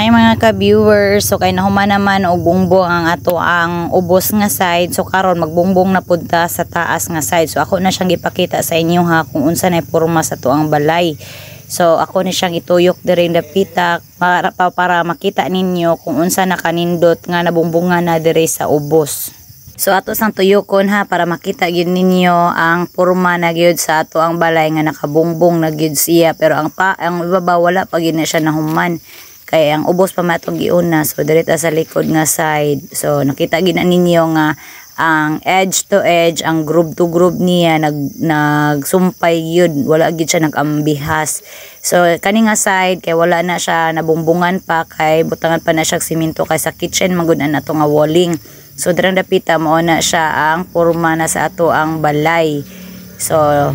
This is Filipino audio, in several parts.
Ay mga ka-viewers, so kay nahuman naman og bungbong ang ato ang ubos nga side. So karon magbungbong na punta sa taas nga side. So ako na siyang gipakita sa inyo ha kung unsa nay porma sa tuang balay. So ako ni siyang ituyok diri dapita para makita ninyo kung unsa nakanindot nga nabungbungan na diri sa ubos. So ato sang tuyokon ha para makita gyud ninyo ang porma na gyud sa ato ang balay nga nakabungbong na gyud siya, pero ang ibabaw wala pa gyud na siya nahuman. Kaya ang ubos pa matong giuna, so direta sa likod nga side. So nakita gina ninyo nga ang edge to edge, ang groove to groove niya nagsumpay yun, wala gid siya nagambihas. So kani nga side kay wala na siya nabumbungan pa, kay butangan pa na siya simento kay sa kitchen magud-an ato nga walling. So dirang dapita mao na siya ang porma na sa ato ang balay. So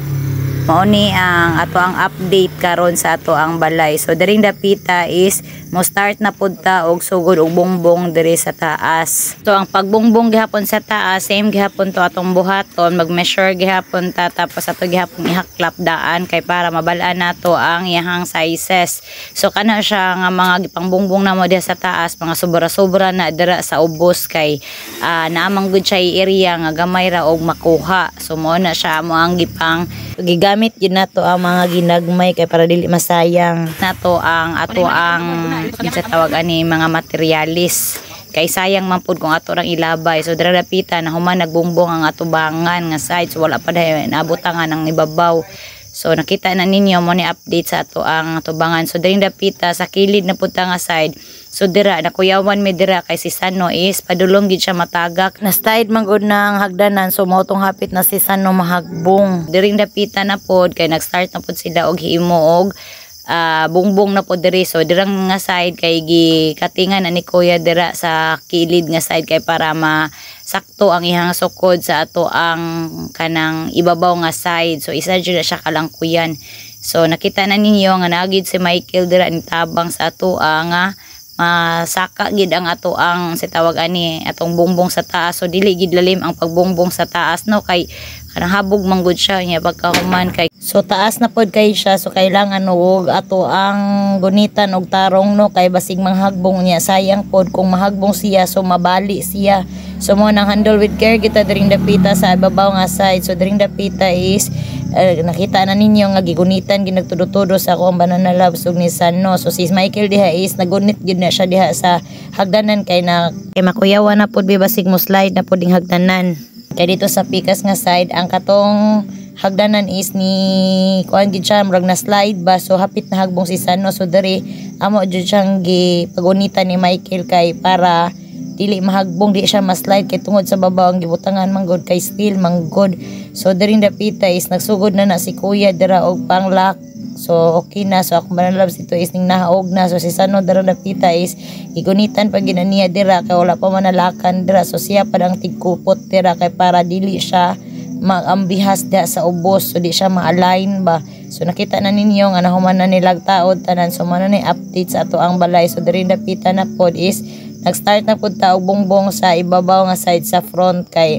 mao ni ang ato ang update karon sa ato ang balay. So diring dapita is mo start na punta og sugod og bongbong diri sa taas. So ang pagbongbong gihapon sa taas, same gihapon to atong buhaton, mag-measure gihapon ta, tapos ato gihapon ihaklap daan kay para mabalaan nato ang iyang sizes. So kana siya nga mga gipangbongbong na mo diha sa taas, mga sobra-sobra na dira sa ubos kay naamang gud siya area nga gamay ra og makuha. So mo na siya mo ang gigamit yun nato ang mga ginagmay kay para dili masayang nato ang ato ang sa tawag ani mga materialis, kay sayang man pud kung ato rang ilabay. So dira dapita na human nagbungbong ang ato bangan nga side, so wala pa dayon naabutangan ang ibabaw. So nakita na ninyo mo ni update sa ato ang tubangan. So diring dapita sa kilid na punta nga side. So dira nakuyawan mi dira kay si Sano is padulong gid siya matagak. Na side man gud nang hagdanan, so mao tong hapit na si Sano mahagbong. Diring dapita na pod kay nag-start na pod sila og himo og bungbong na po diri. So dirang nga side kay gikatingan na ni Kuya dira sa kilid nga side kay para masakto ang ihang sukod sa ato ang kanang ibabaw nga side. So isa jud siya kalangkuyan. So nakita na ninyo nga naagid si Michael dira ni tabang sa ato nga masaka gid ang ato ang si tawag ani atong bongbong sa taas. So dili gid lalim ang pagbongbong sa taas no, kay kanang habog manggod siya nya pagkahuman kay so taas na pod kay siya. So kailangan og ato ang gunitan og tarong no, kay basig manghagbong niya sayang pod kung mahagbong siya so mabali siya. So mo nang handle with care kita diring dapita sa ibabaw nga side. So diring dapita is nakita na ninyo nga gigunitan ginagtudo-tudo sa akong banana loves ug ni Sano. So si Michael diha is nagunit gyud na siya diha sa hagdanan kay makuyawan na pod basig mo slide na pod ding hagdanan. Kay dito sa pikas nga side ang katong hagdanan is ni kuan gid siya murag na slide ba, so hapit na hagbong si Sano. So diri amo jud siyang gipagunitan ni Michael kay para dili mahagbong, di siya ma-slide kay tungod sa babaw ang gibutangan manggod kay steel manggod. So diring dapita is nagsugod na si Kuya dira og panglock. So okay na. So ako manalabs ito is ning nahaog na. So si Sano dira dapita is igunitan pag ginaniya dira kay wala pa manalakan dira. So siya pa ang tigkupot dira kay para dili siya magambihas da sa ubos, so di siya ma-align ba. So nakita na ninyo nga nahuman na nilag taod tanan. So man na update sa ato ang balay. So diring dapita na pod is nag-start na pod ta og bongbong sa ibabaw nga side sa front kay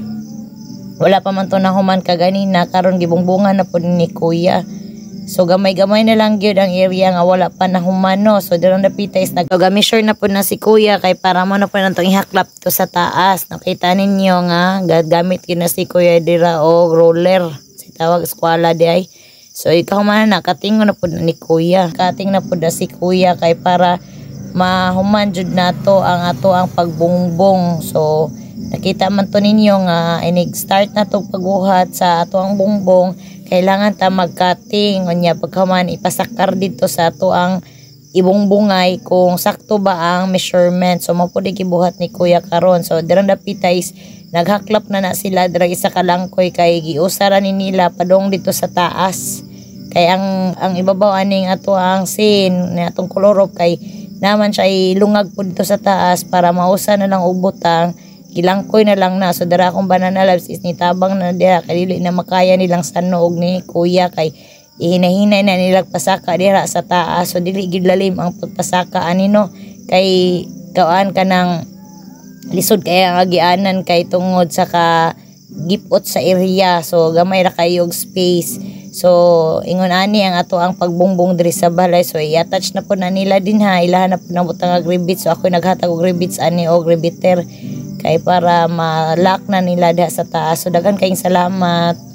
wala pa man to nahuman kaganina, karon gibongbongan na pod ni Kuya. So gamay-gamay na lang gyud ang area nga wala pa nahuman no. So dirang dapita is nag-measure na pod na si Kuya kay para mo na po nantong ihaklap to sa taas. Nakita ninyo nga gagamit gyud na si Kuya dira og roller, si tawag eskwela di ay. So ikaw man nakatingon na pod ni Kuya, kating na pod na si Kuya kay para mahuman jud nato ang ato ang pagbongbong. So nakita man to ninyo nga inig start na tong pagbuhat sa ato ang bongbong, kailangan ta mag-cutting unya pagkaman ipasakar dito sa ato ang ibongbongay kung sakto ba ang measurement. So mao pud gibuhat ni Kuya karon. So dirang dapita is naghaklap na sila dira isa ka langkoy kay giusara ni nila padong dito sa taas. Kay ang ibabaw aning ato ang sin ni atong kolorop kay naman siya ilungag po dito sa taas para mausa na lang ubutang kilangkoy na lang na. So dara akong banana loves is nitabang na diha kay dili na makaya nilang Sano og ni Kuya kay ihinahinay na nilang pasaka diha sa taas. So dili gid lalim ang pagpasaka ani no, kay kawaan ka ng lisod kay ang agianan kay tungod sa ka gipot sa area. So gamay ra kayo og space. So ingon ani ang ato ang pagbungbong diri sa balay. So i-attach na po na nila din ha, ilahan na po na butang ribbit. So ako naghatag og ribbits ani og ribbiter kay para ma-lock na nila diha sa taas. So daghan kayong salamat.